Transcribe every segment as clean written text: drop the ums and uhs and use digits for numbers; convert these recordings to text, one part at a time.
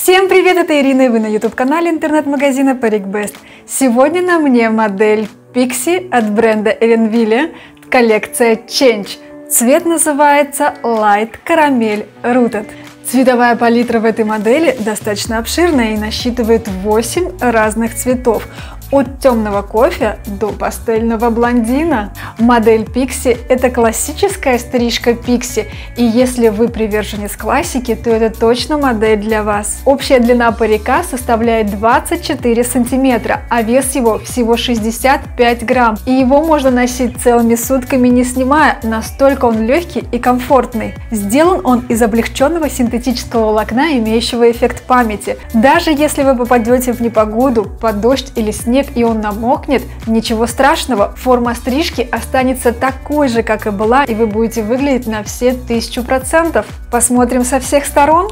Всем привет, это Ирина, и вы на YouTube-канале интернет-магазина Парик Best. Сегодня на мне модель Pixie от бренда Erenville, коллекция Change. Цвет называется Light Caramel Rooted. Цветовая палитра в этой модели достаточно обширная и насчитывает 8 разных цветов. От темного кофе до пастельного блондина. Модель Pixie – это классическая стрижка Pixie, и если вы приверженец классики, то это точно модель для вас. Общая длина парика составляет 24 сантиметра, а вес его всего 65 грамм. И его можно носить целыми сутками не снимая, настолько он легкий и комфортный. Сделан он из облегченного синтетического волокна, имеющего эффект памяти. Даже если вы попадете в непогоду, под дождь или снег, и он намокнет, ничего страшного, форма стрижки останется такой же, как и была, и вы будете выглядеть на все 1000%. Посмотрим со всех сторон.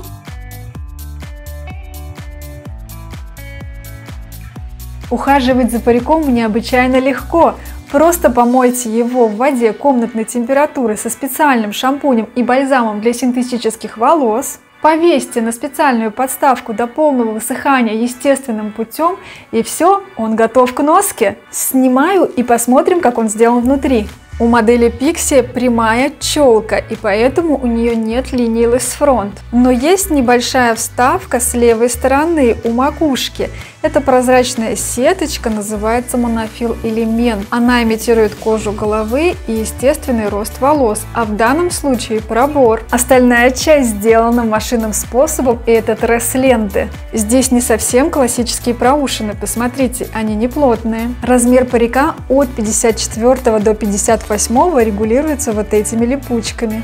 Ухаживать за париком необычайно легко. Просто помойте его в воде комнатной температуры со специальным шампунем и бальзамом для синтетических волос. Повесьте на специальную подставку до полного высыхания естественным путем, и все, он готов к носке. Снимаю и посмотрим, как он сделан внутри. У модели Pixie прямая челка, и поэтому у нее нет линии Lace Front. Но есть небольшая вставка с левой стороны у макушки. Эта прозрачная сеточка называется монофил элемент. Она имитирует кожу головы и естественный рост волос, а в данном случае пробор. Остальная часть сделана машинным способом, и это тресс-ленты. Здесь не совсем классические проушины, посмотрите, они не плотные. Размер парика от 54 до 58 регулируется вот этими липучками.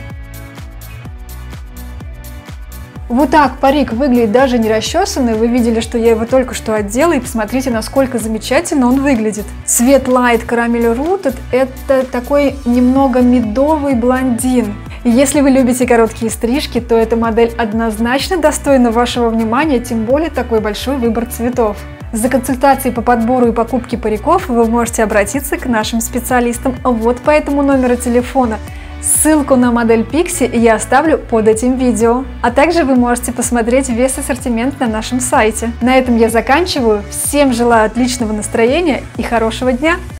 Вот так парик выглядит даже не расчесанный. Вы видели, что я его только что одела, и посмотрите, насколько замечательно он выглядит. Цвет Light Caramel Rooted – это такой немного медовый блондин. И если вы любите короткие стрижки, то эта модель однозначно достойна вашего внимания, тем более такой большой выбор цветов. За консультацией по подбору и покупке париков вы можете обратиться к нашим специалистам вот по этому номеру телефона. Ссылку на модель Pixie я оставлю под этим видео. А также вы можете посмотреть весь ассортимент на нашем сайте. На этом я заканчиваю. Всем желаю отличного настроения и хорошего дня!